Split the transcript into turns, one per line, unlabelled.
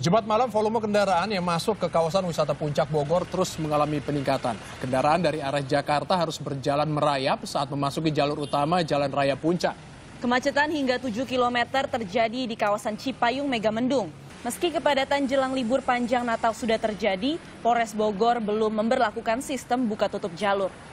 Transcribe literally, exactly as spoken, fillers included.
Jumat malam volume kendaraan yang masuk ke kawasan wisata Puncak Bogor terus mengalami peningkatan. Kendaraan dari arah Jakarta harus berjalan merayap saat memasuki jalur utama Jalan Raya Puncak.
Kemacetan hingga tujuh kilometer terjadi di kawasan Cipayung Megamendung. Meski kepadatan jelang libur panjang Natal sudah terjadi, Polres Bogor belum memberlakukan sistem buka tutup jalur.